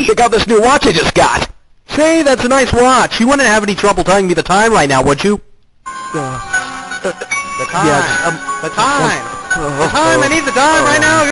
Check out this new watch I just got. Say, that's a nice watch. You wouldn't have any trouble telling me the time right now, would you? The time. Yes, The time. The time. I need the time right now.